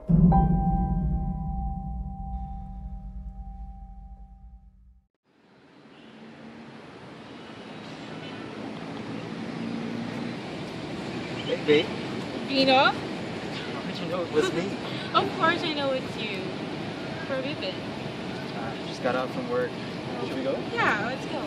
Hey, babe. Gino? How did you know it was me? Of course I know it's you. Where have you been? Just got out from work. Should we go? Yeah, let's go.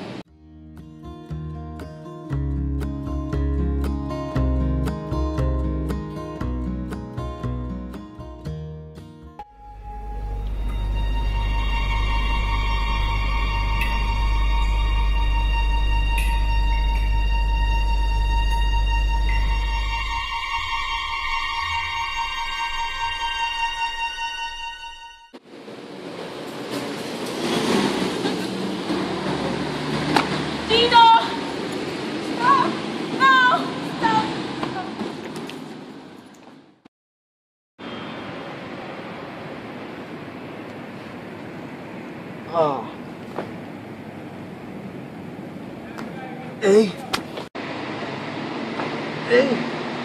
Gino! Stop! No! Stop! Oh. Hey. Hey.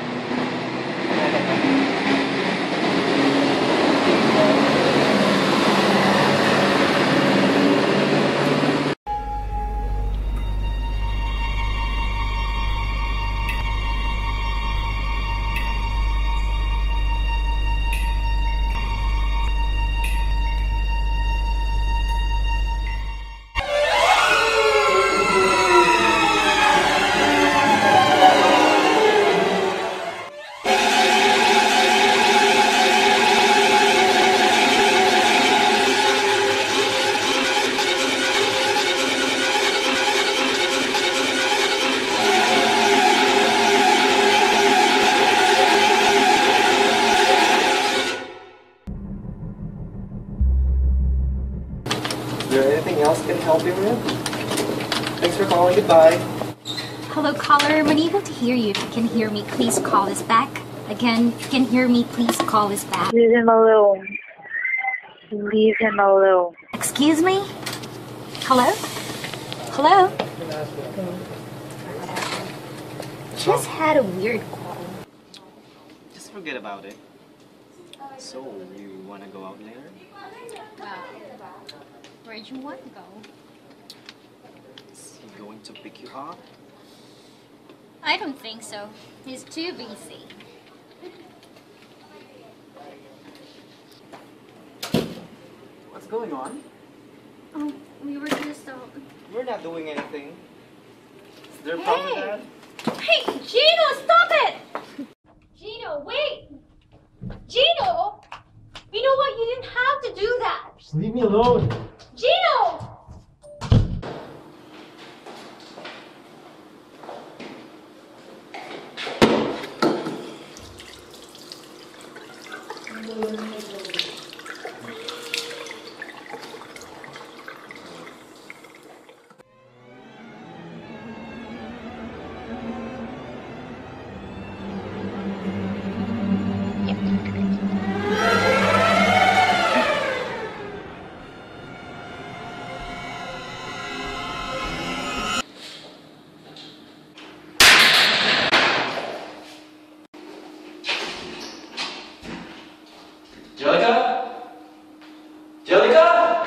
Is there anything else I can help you with? Thanks for calling. Goodbye. Hello, caller. I'm unable to hear you. If you can hear me, please call us back. Again, if you can hear me, please call us back. Leave him alone. Leave him alone. Excuse me? Hello? Hello? Just had a weird call. Just forget about it. So, you want to go out later? Where'd you want to go? Is he going to pick you up? I don't think so. He's too busy. What's going on? Oh, we were just We're not doing anything. Is there a problem with that? Hey, Gino, stop it! Gino, wait! Gino! You know what? You didn't have to do that! Just leave me alone. Gino! Jellica? Jellica?